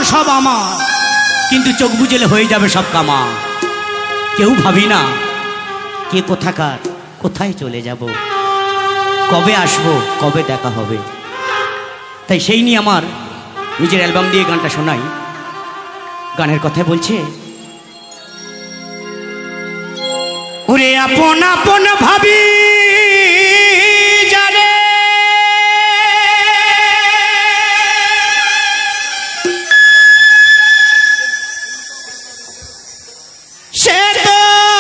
সব আমার, কিন্তু চোখ বুঝলে হয়ে যাবে সব কামা। কেউ ভাবি না কে কোথাকার, কোথায় চলে যাব, কবে আসবো, কবে দেখা হবে। তাই সেই নিয়ে আমার নিজের অ্যালবাম দিয়ে গানটা শোনাই। গানের কথা বলছে, ওরে আপন আপন ভাবি যারে, সে তো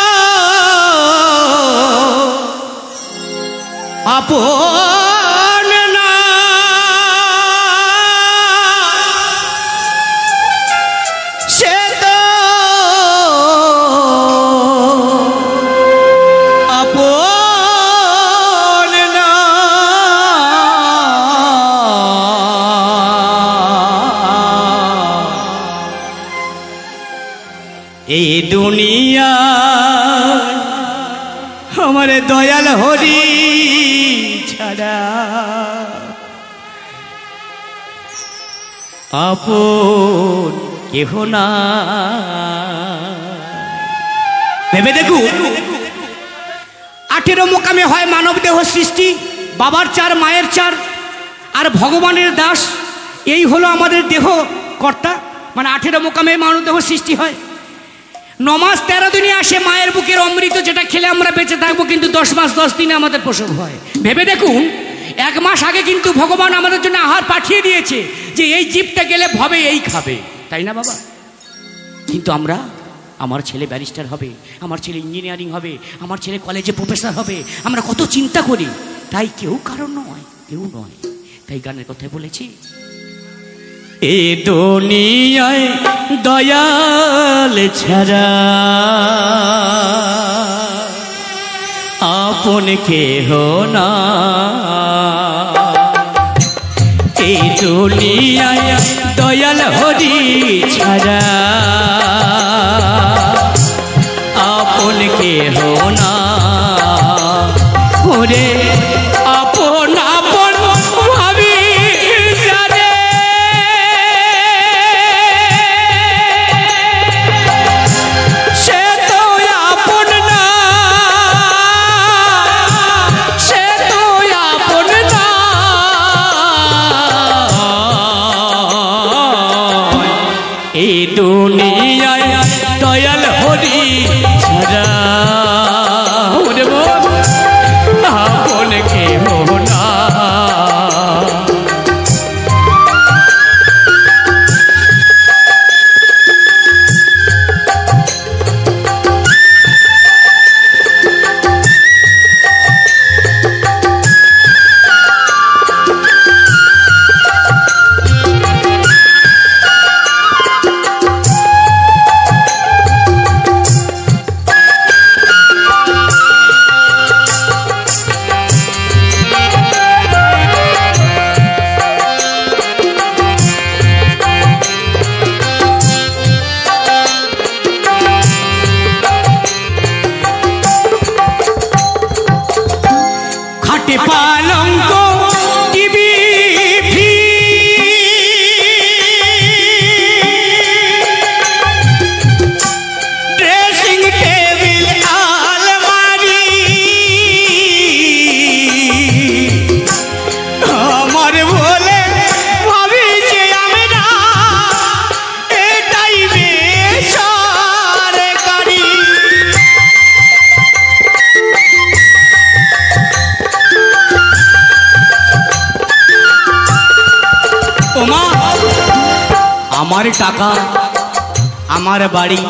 আপন না, সে তো আপন না। এই দুনিয়া আমার দয়াল হরি ছাড়া আপন কেহ না। ভেবে দেখুন, 18 মোকামে হয় মানব দেহ সৃষ্টি, বাবার চার মায়ের চার আর ভগবানের দাস, এই হলো আমাদের দেহ কর্তা। মানে 18 মোকামে মানব দেহ সৃষ্টি হয়। 9 মাস 13 দিনে আসে মায়ের বুকের অমৃত, যেটা খেলে আমরা বেঁচে থাকবো, কিন্তু 10 মাস 10 দিনে আমাদের প্রসব হয়। ভেবে দেখুন, 1 মাস আগে কিন্তু ভগবান আমাদের জন্য আহার পাঠিয়ে দিয়েছে যে এই জীবটা গেলে ভবে এই খাবে, তাই না বাবা? কিন্তু আমরা, আমার ছেলে ব্যারিস্টার হবে, আমার ছেলে ইঞ্জিনিয়ারিং হবে, আমার ছেলে কলেজে প্রফেসর হবে, আমরা কত চিন্তা করি। তাই কেউ কারণ নয়, কেউ নয়। তাই গানের কথায় বলেছি, এ দুনিয়ায় দয়াল ছাড়া আপন কেহ না। এ দুনিয়ায় দয়াল হরি ছাড়া আপন কেহ না। ওরে আপন আপন ভাবি যারে, সে তো আপন না, সে তো আপন না। এই দুনিয়ায় দয়াল হরি ছাড়া ওরে আপন কেহ না। পালঙ্ক টিভি ড্রেসিং টেবিল আলমারি আমার বলে ভাবি যে আমরা এটাই বেসরকারি। ওমা, আমার টাকা, আমার বাড়ি,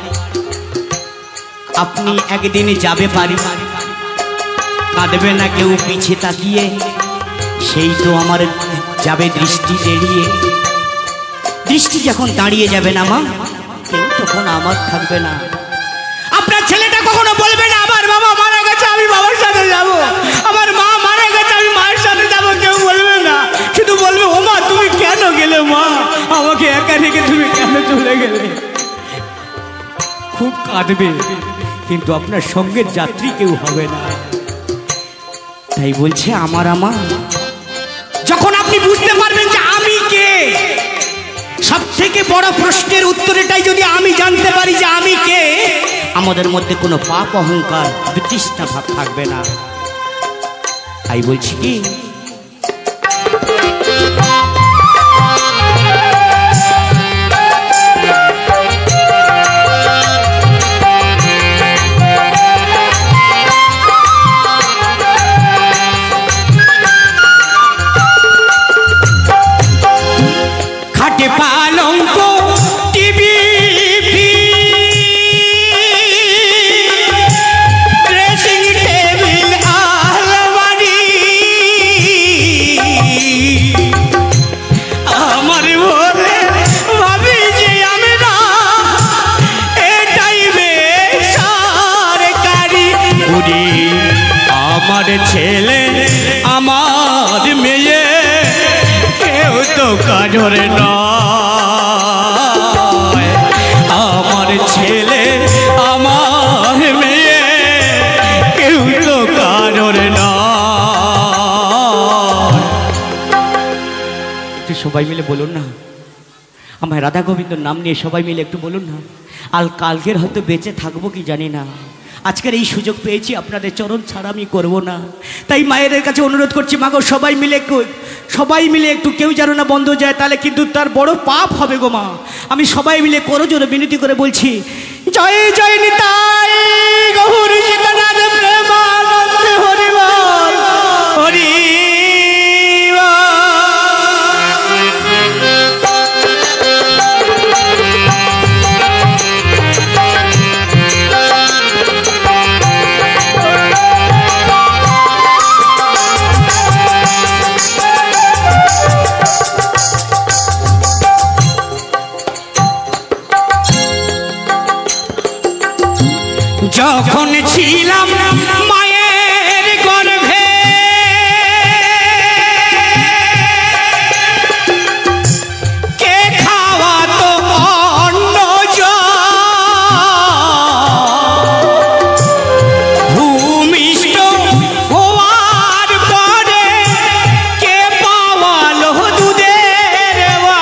আপনি একদিন যাবে পারি, কাঁদবে না কেউ পিছে তাকিয়ে, সেই তো আমার যাবে দৃষ্টি এড়িয়ে। দৃষ্টি যখন দাঁড়িয়ে যাবে না মা, কেউ তখন আমার থাকবে না। আপনার ছেলেটা কখনো বলবে না আমার বাবা মারা গেছে, আমি বাবার সাথে যাব, আমার মা মারা গেছে, আমি মায়ের সাথে যাব, কেউ বলবে না। শুধু বলবে, ও মা তুমি কেন গেলে মা, আমাকে একা রেখে তুমি কেন চলে গেলে। খুব কাঁদবে, কিন্তু আপনার সঙ্গের যাত্রী কেউ হবে না। তাই বলছে আমার যখন আপনি বুঝতে পারবেন যে আমি কে, সব থেকে বড় প্রশ্নের উত্তর এটাই, যদি আমি জানতে পারি যে আমি কে, আমাদের মধ্যে কোনো পাপ অহংকার বিতৃষ্ণা ভাব থাকবে না। তাই বলছি কি, খাটে পালঙ্ক টিভি ড্রেসিং টেবিল আলমারি, আমার মনে ভাবি যে আমরা এটাই বেসরকারি। ওরে আমার ছেলে আমার মেয়ে কেউ তো কাজর নয়, আমার ছেলে আমার মেয়ে কেউ তো কাজর নয়। একটু সবাই মিলে বলুন না, আমার রাধা গোবিন্দর নাম নিয়ে সবাই মিলে একটু বলুন না। আর কালকের হয়তো বেঁচে থাকবো কি জানি না, আজকের এই সুযোগ পেয়েছি, আপনাদের চরণ ছাড়া আমি করবো না। তাই মায়ের কাছে অনুরোধ করছি, মাগো সবাই মিলে একটু কেউ যেন না বন্ধ যায়, তাহলে কিন্তু তার বড় পাপ হবে গো মা। আমি সবাই মিলে করো জোরে বিনতি করে বলছি, জয় জয় নিতাই গৌর সীতানাথ প্রেমানন্দে হরি বল হরি। যখন ছিলাম মায়ের গর্ভে কে খাওয়াতো অন্ন ভূমিষ্ঠ হওয়ার পরে কে পাওয়ালো দুধের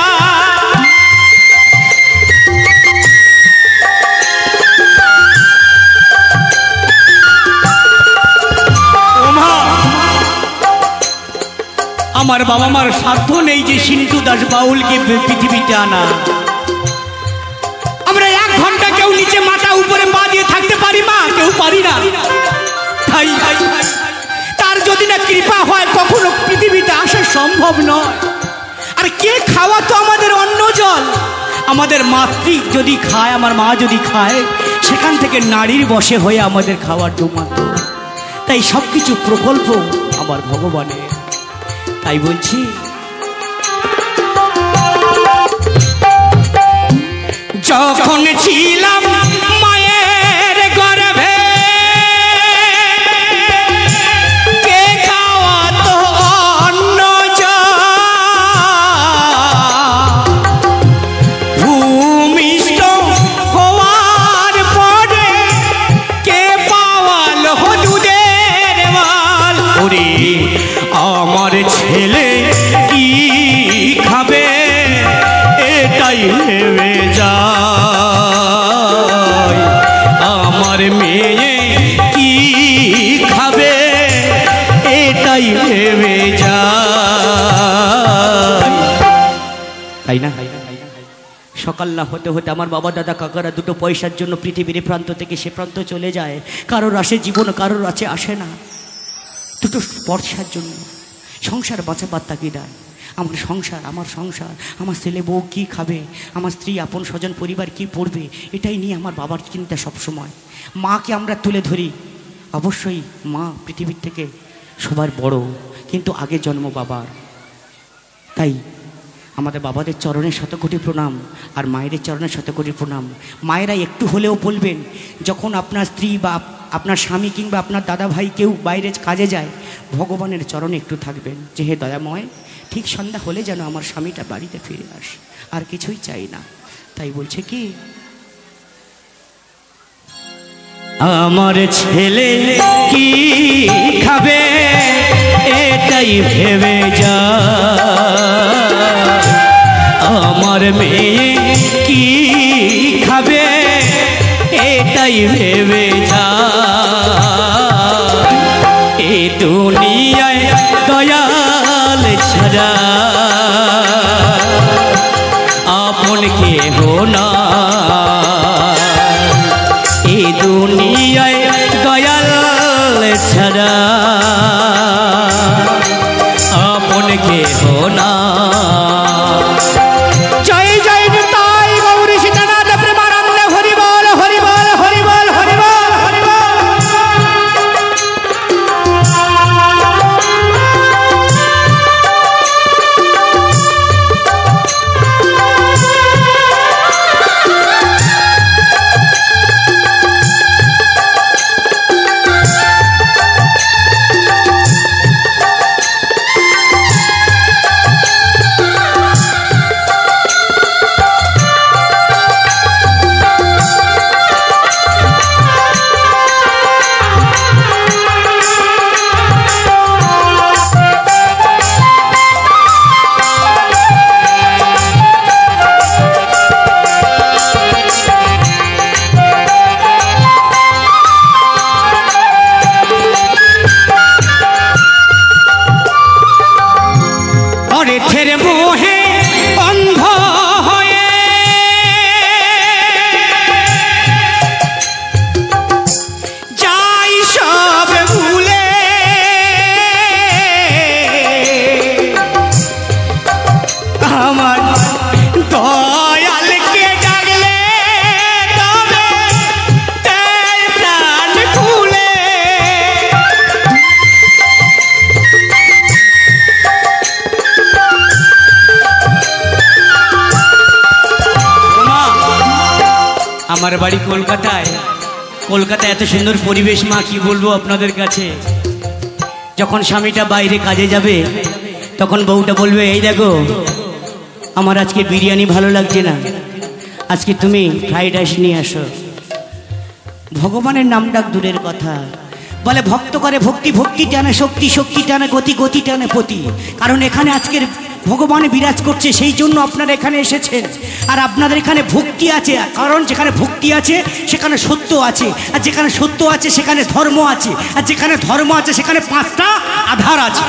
আমার বাবা মার সাধ্য নেই যে সিন্ধু দাস বাউলকে পৃথিবীতে আনা। আমরা 1 ঘন্টা কেউ নিচে মাথা উপরে পা দিয়ে থাকতে পারি মা? কেউ পারি না। তাই তার যদি না কৃপা হয় কখনো পৃথিবীতে আসা সম্ভব নয়। আর কে খাওয়াতো আমাদের অন্ন জল? আমাদের মাতৃ যদি খায়, আমার মা যদি খায়, সেখান থেকে নারীর বশে হয়ে আমাদের খাওয়ার জমাত। তাই সব কিছু প্রকল্প আমার ভগবানের। তাই বলছি, যখন ছিলাম মায়ের গর্ভে কে খাওয়াতো অন্ন ভূমিষ্ঠ হওয়ার পরে কে পাওয়ালো দুধের মাল। ওরে আমার ছেলে কি খাবে এটাই ভেবে যায়, আমার মেয়ে কি খাবে এটাই ভেবে যায়। তাই না? সকাল না হতে হতে আমার বাবা দাদা কাকারা দুটো পয়সার জন্য পৃথিবীর প্রান্ত থেকে সে প্রান্ত চলে যায়। কারোর আসে জীবন, কারোর আছে আসে না। দুটো পয়সার জন্য সংসার বাঁচাবার তাগিদায় আমার সংসার, আমার ছেলে বউ কী খাবে, আমার স্ত্রী আপন স্বজন পরিবার কি পড়বে, এটাই নিয়ে আমার বাবার চিন্তা সবসময়। মাকে আমরা তুলে ধরি, অবশ্যই মা পৃথিবীর থেকে সবার বড়, কিন্তু আগে জন্ম বাবার। তাই আমাদের বাবাদের চরণে শতকোটি প্রণাম, আর মায়েদের চরণে শতকোটি প্রণাম। মায়েরা একটু হলেও বলবেন, যখন আপনার স্ত্রী বা আপনার স্বামী কিংবা আপনার দাদা ভাই কেউ বাইরে কাজে যায়, ভগবানের চরণে একটু থাকবেন যে হে দয়াময়, ঠিক সন্ধ্যা হলে যেন আমার স্বামীটা বাড়িতে ফিরে আসে, আর কিছুই চাই না। তাই বলছে কি, আমার ছেলে কি খাবে এটাই ভেবে যা, আমার মেয়ে কি খাবে এটাই ভেবে যা এ দুনিয়ায় দয়াল ছাড়া আপন কেহ না এ দুনিয়ায় দয়াল ছাড়া আপন কেহ না। জয় জয় তাই গৌরী সীতানাথ প্রেমানন্দ হরি বল হরি বল হরি বল হরি বল হরি বল। আমার বাড়ি কলকাতায়। কলকাতায় এত সুন্দর পরিবেশ মা কি বলবো আপনাদের কাছে। যখন স্বামীটা বাইরে কাজে যাবে তখন বউটা বলবে এই দেখো আমার আজকে বিরিয়ানি ভালো লাগছে না, আজকে তুমি ফ্রাইড রাইস নিয়ে আসো। ভগবানের নাম ডাক দূরের কথা, বলে ভক্ত করে ভক্তি, ভক্তি টানে শক্তি, শক্তি টানে গতি, গতি টানে পতি। কারণ এখানে আজকের ভগবান বিরাজ করছে, সেই জন্য আপনারা এখানে এসেছেন। আর আপনাদের এখানে ভক্তি আছে, কারণ যেখানে ভক্তি আছে সেখানে সত্য আছে, আর যেখানে সত্য আছে সেখানে ধর্ম আছে, আর যেখানে ধর্ম আছে সেখানে 5টা আধার আছে।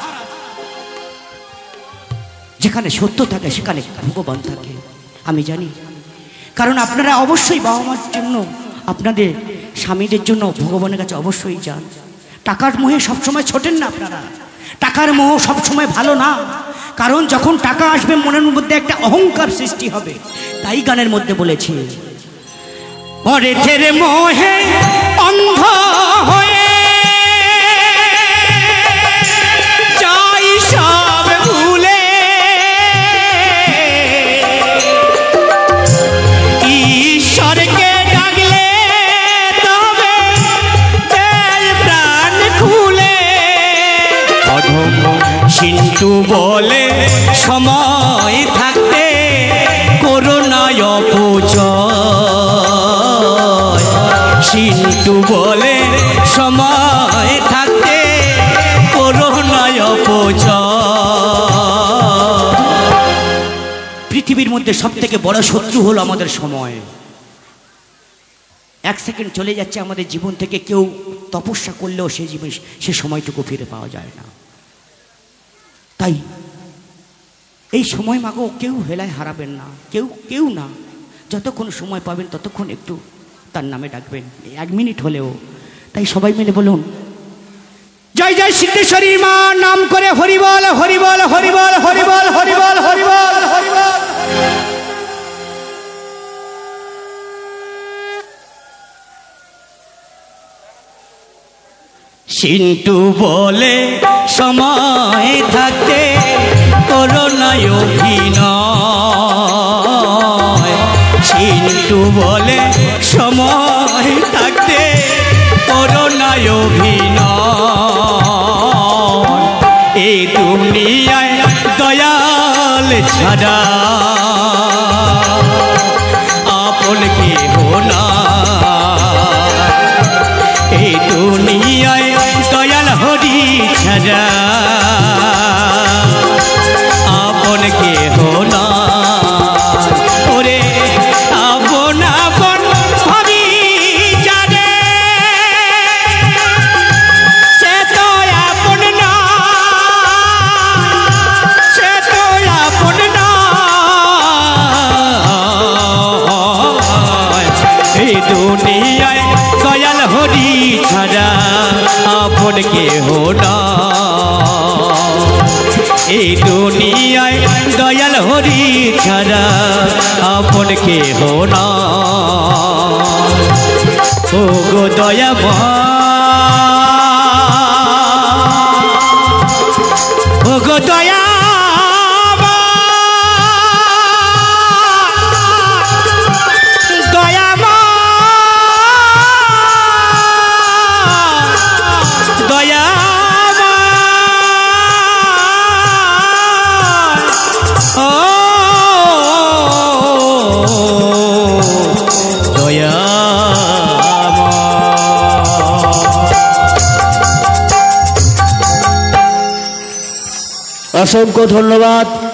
যেখানে সত্য থাকে সেখানে ভগবান থাকে আমি জানি। কারণ আপনারা অবশ্যই বাবা মার জন্য, আপনাদের স্বামীদের জন্য ভগবানের কাছে অবশ্যই যান। টাকার মোহে সবসময় ছোটেন না আপনারা, টাকার মোহ সবসময় ভালো না। কারণ যখন টাকা আসবে মনের মধ্যে একটা অহংকার সৃষ্টি হবে। তাই গানের মধ্যে বলেছি অর্থের মোহে অন্ধ হয়ে যাই সব ভুলে, ঈশ্বরকে ডাকলে তবে দেয় প্রাণ খুলে। অধম সিন্ধু বলে সময় থাকতে করোনায় অপচয়, সিন্ধু বলে সময় থাকতে করোনায় অপচয়। পৃথিবীর মধ্যে সব থেকে বড় শত্রু হলো আমাদের সময়। 1 সেকেন্ড চলে যাচ্ছে আমাদের জীবন থেকে, কেউ তপস্যা করলেও সে জীবন সে সময়টুকু ফিরে পাওয়া যায় না। তাই এই সময় মাগো কেউ হেলায় হারাবেন না, কেউ না। যতক্ষণ সময় পাবেন ততক্ষণ একটু তার নামে ডাকবেন, 1 মিনিট হলেও। তাই সবাই মিলে বলুন জয় জয় সিদ্ধেশ্বরী মা, নাম করে হরিবল হরিবল হরিবল হরিবল হরিবল হরিবল হরিবল। সিন্ধু বলে সময় থাকতে করোনায় অভিনয়, সিন্ধু বলে সময় থাকতে করোনায় অভিনয়। এই দুনিয়ায় দয়াল ছাড়া আপন কেহ না। এই দুনিয়ায় দয়াল হরি ছাড়া আপন কেহ না। আপন কেহ না এই দুনিয়ায় দয়াল হরি ছাড়া আপন কেহ না ও গো দয়াময় ও গো অসংখ্য ধন্যবাদ।